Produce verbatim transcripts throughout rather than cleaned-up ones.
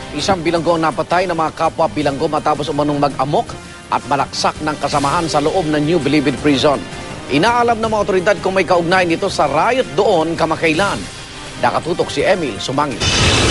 Isang bilanggo ang napatay ng mga kapwa bilanggo matapos umanong mag-amok at malaksak ng kasamahan sa loob ng New Bilibid Prison. Inaalam ng mga otoridad kung may kaugnayan nito sa riot doon kamakailan. Nakatutok si Emil Sumangil.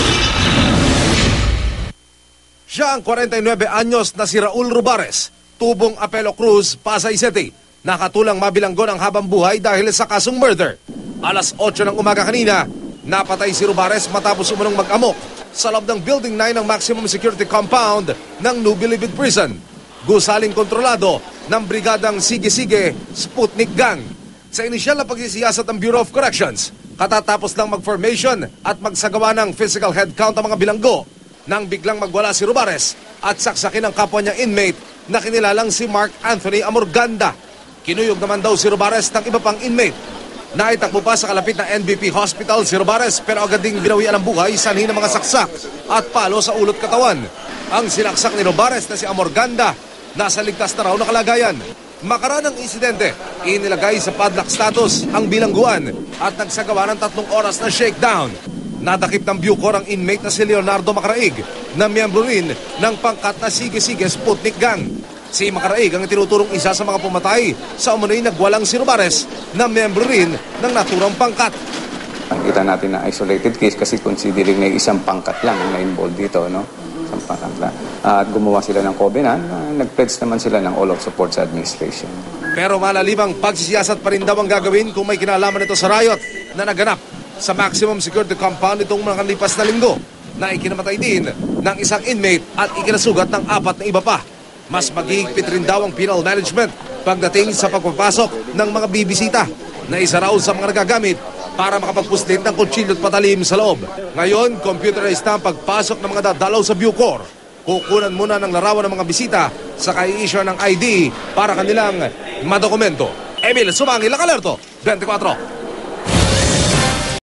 Siya ang forty-nine anyos na si Raul Rubares, tubong Apelo Cruz, Pasay City. Nakatulang mabilanggo ng habang buhay dahil sa kasong murder. Alas otso ng umaga kanina, napatay si Rubares matapos umunong mag-amok sa loob ng Building nine ng Maximum Security Compound ng New Bilibid Prison. Gusaling kontrolado ng Brigadang Sige-Sige Sputnik Gang. Sa inisyal na pagsisiyasat ng Bureau of Corrections, katatapos lang mag-formation at magsagawa ng physical head count ang mga bilanggo nang biglang magwala si Rubares at saksakin ang kapwa niyang inmate na kinilalang si Mark Anthony Amorganda. Kinuyog naman daw si Rubares ng iba pang inmate. Naitakbo pa sa kalapit na N B P Hospital si Rubares pero agad ding binawian ang buhay sanhi ng mga saksak at palo sa ulot katawan. Ang sinaksak ni Rubares na si Amorganda nasa ligtas na raw na kalagayan. Makaraan ng insidente, inilagay sa padlock status ang bilangguan at nagsagawa ng tatlong oras na shakedown. Nadakip ng Bucor ang inmate na si Leonardo Macaraig na miyembro rin ng pangkat na Sige-Sige Sputnik Gang. Si Macaraig ang tinuturong isa sa mga pumatay sa umunoy nagwalang si Rubares na miyembro rin ng naturang pangkat. Ang kita natin na isolated case kasi considering na isang pangkat lang ang na-involved dito, no? Isang pangkat lang. At gumawa sila ng covenant, uh, nag-pledge naman sila ng all of support sa administration. Pero malalimang pagsisiyasat pa rin daw ang gagawin kung may kinalaman ito sa riot na naganap sa Maximum Security Compound itong mga lipas na linggo na ikinamatay din ng isang inmate at ikinasugat ng apat na iba pa. Mas maghihigpit rin daw ang penal management pagdating sa pagpapasok ng mga bibisita na isa raw sa mga nagagamit para makapagpuslit ng kutsilyo at patalim sa loob. Ngayon, computerized na ang pagpasok ng mga dadalaw sa Bucor. Kukunan muna ng larawan ng mga bisita sa i-issue ng I D para kanilang madokumento. Emil Sumangil, Alerto, twenty-four.